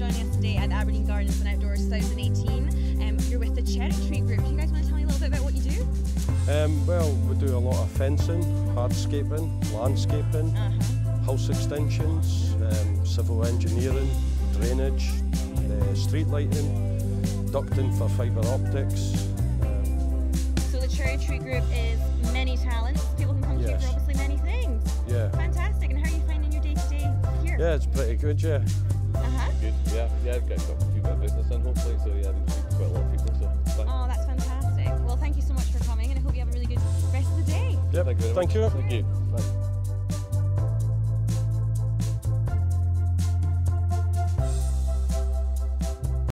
joining us today at Aberdeen Gardens and Outdoors 2018. You're with the Cherry Tree Group. Do you guys want to tell me a little bit about what you do? Well, we do a lot of fencing, hardscaping, landscaping, house extensions, civil engineering, drainage, street lighting, ducting for fibre optics. So the Cherry Tree Group is many talents. People can come to you for obviously many things. Yeah. Fantastic. And how are you finding your day-to-day here? Yeah, it's pretty good, yeah. Good, yeah, I've got a few bit of business in hopefully, so yeah, we speak to quite a lot of people, so it's fine. Oh, that's fantastic. Well, thank you so much for coming, and I hope you have a really good rest of the day. Yep, Thank you very much. Thank you. Thank you.